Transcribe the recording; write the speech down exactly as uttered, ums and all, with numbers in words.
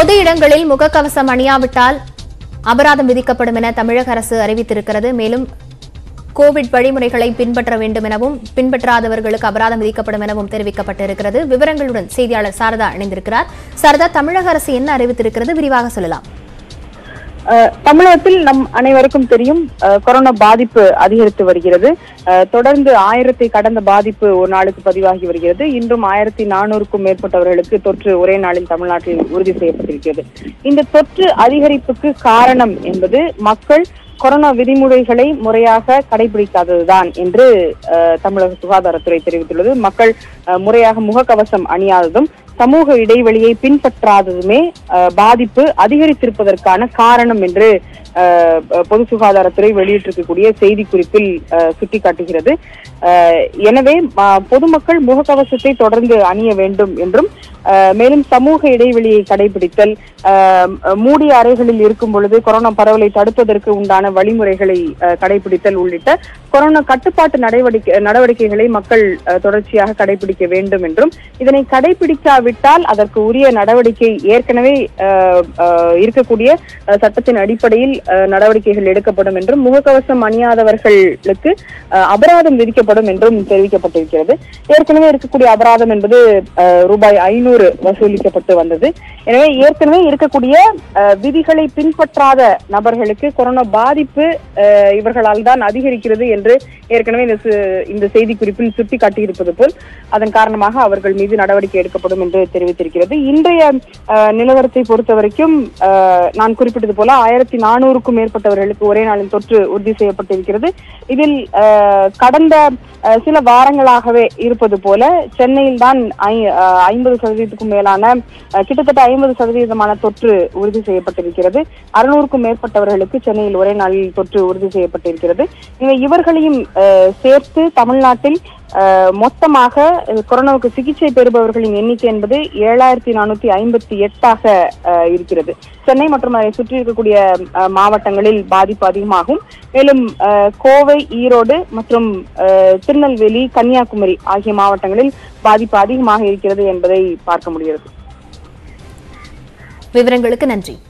பொது இடங்களில் முகக்கவசம் அணியாவிட்டால் அபராதம் விதிக்கப்படும் என தமிழக அரசு அறிவித்திருக்கிறது. மேலும் கோவிட் வழிமுறைகளை பின்பற்ற வேண்டும் எனவும் பின்பற்றாதவர்களுக்கு அபராதம் விதிக்கப்படும் எனவும் தெரிவிக்கப்பட்டிருக்கிறது. விவரங்களுடன் செய்தியாளர் சாரதா இணைந்திருக்கிறார். சாரதா, தமிழக அரசு என்ன அறிவித்திருக்கிறது, விரிவாக சொல்லலாம். தமிழகத்தில் நம் அனைவருக்கும் தெரியும், கொரோனா பாதிப்பு அதிகரித்து வருகிறது. தொடர்ந்து ஆயிரத்தை கடந்த பாதிப்பு ஒரு நாளுக்கு பதிவாகி வருகிறது. இன்றும் ஆயிரத்தி நானூறுக்கும் மேற்பட்டவர்களுக்கு தொற்று ஒரே நாளில் தமிழ்நாட்டில் உறுதி செய்யப்பட்டிருக்கிறது. இந்த தொற்று அதிகரிப்புக்கு காரணம் என்பது மக்கள் கொரோனா விதிமுறைகளை முறையாக கடைபிடிக்காததுதான் என்று தமிழக சுகாதாரத்துறை தெரிவித்துள்ளது. மக்கள் முறையாக முகக்கவசம் அணியாததும் சமூக இடைவெளியை பின்பற்றாததுமே பாதிப்பு அதிகரித்திருப்பதற்கான காரணம் என்று பொது சுகாதாரத்துறை வெளியிட்டிருக்கக்கூடிய செய்தி குறிப்பில் சுட்டிக்காட்டுகிறது. எனவே பொதுமக்கள் முகக்கவசத்தை தொடர்ந்து அணிய வேண்டும் என்றும், மேலும் சமூக இடைவெளியை கடைபிடித்தல், மூடிய அறைகளில் இருக்கும் பொழுது கொரோனா பரவலை தடுப்பதற்கு உண்டான வழிமுறைகளை கடைபிடித்தல் உள்ளிட்ட கொரோனா கட்டுப்பாட்டு நடவடிக்கை நடவடிக்கைகளை மக்கள் தொடர்ச்சியாக கடைபிடிக்க வேண்டும் என்றும், இதனை கடைபிடிக்காவிட்டால் அதற்கு உரிய நடவடிக்கை ஏற்கனவே இருக்கக்கூடிய சட்டத்தின் அடிப்படையில் நடவடிக்கைகள் எடுக்கப்படும் என்றும், முகக்கவசம் அணியாதவர்களுக்கு அபராதம் விதிக்கப்படும் என்றும் தெரிவிக்கப்பட்டிருக்கிறது. ஏற்கனவே இருக்கக்கூடிய அபராதம் என்பது ரூபாய் ஐநூறு வசூலிக்கப்பட்டு வந்தது. எனவே ஏற்கனவே இருக்கக்கூடிய விதிகளை பின்பற்றாத நபர்களுக்கு கொரோனா பாதிப்பு இவர்களால் தான் அதிகரிக்கிறது என்று ஏற்கனவே இந்த செய்தி குறிப்பில் சுட்டிக்காட்டியிருப்பது போல் அதன் காரணமாக அவர்கள் மீது நடவடிக்கை எடுக்கப்படும் என்று தெரிவித்திருக்கிறது. இன்றைய நிலவரத்தை பொறுத்த வரைக்கும் நான் குறிப்பிட்டது போல ஆயிரத்தி நானூறுக்கும் மேற்பட்டவர்களுக்கு ஒரே நாளில் தொற்று உறுதி செய்யப்பட்டிருக்கிறது. இதில் கடந்த சில வாரங்களாகவே இருப்பது போல சென்னையில் தான் ஐம்பது சதவீதத்துக்கும் மேலான கிட்டத்தட்ட ஐம்பது சதவீதமான தொற்று உறுதி செய்யப்பட்டிருக்கிறது. அறுநூறுக்கும் மேற்பட்டவர்களுக்கு சென்னையில் ஒரே நாளில் தொற்று உறுதி செய்யப்பட்டிருக்கிறது. இவர்களையும் சேர்த்து தமிழ்நாட்டில் மொத்தமாக கொரோனாவுக்கு சிகிச்சை பெறுபவர்களின் எண்ணிக்கை என்பது ஏழாயிரத்தி நானூத்தி ஐம்பத்தி எட்டாக இருக்கிறது. சென்னை மற்றும் அதை சுற்றி இருக்கக்கூடிய மாவட்டங்களில் பாதிப்பு அதிகமாகும். மேலும் கோவை, ஈரோடு மற்றும் திருநெல்வேலி, கன்னியாகுமரி ஆகிய மாவட்டங்களில் பாதிப்பு அதிகமாக இருக்கிறது என்பதை பார்க்க முடிகிறது. விவரங்களுக்கு நன்றி.